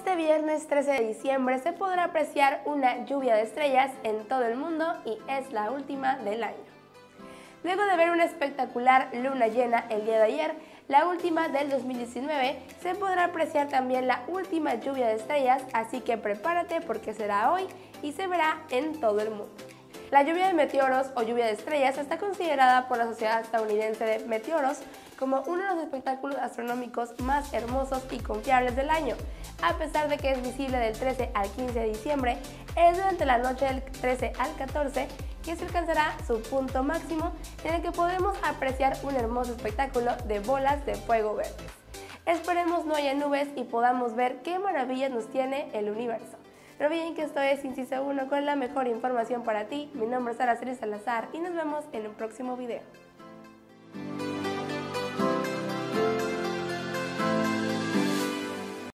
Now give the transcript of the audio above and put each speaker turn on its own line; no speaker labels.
Este viernes 13 de diciembre se podrá apreciar una lluvia de estrellas en todo el mundo y es la última del año. Luego de ver una espectacular luna llena el día de ayer, la última del 2019, se podrá apreciar también la última lluvia de estrellas, así que prepárate porque será hoy y se verá en todo el mundo. La lluvia de meteoros o lluvia de estrellas está considerada por la Sociedad Estadounidense de Meteoros como uno de los espectáculos astronómicos más hermosos y confiables del año. A pesar de que es visible del 13 al 15 de diciembre, es durante la noche del 13 al 14 que se alcanzará su punto máximo, en el que podremos apreciar un hermoso espectáculo de bolas de fuego verdes. Esperemos no haya nubes y podamos ver qué maravillas nos tiene el universo. No olviden que esto es Inciso 1 con la mejor información para ti. Mi nombre es Araceli Salazar y nos vemos en un próximo video.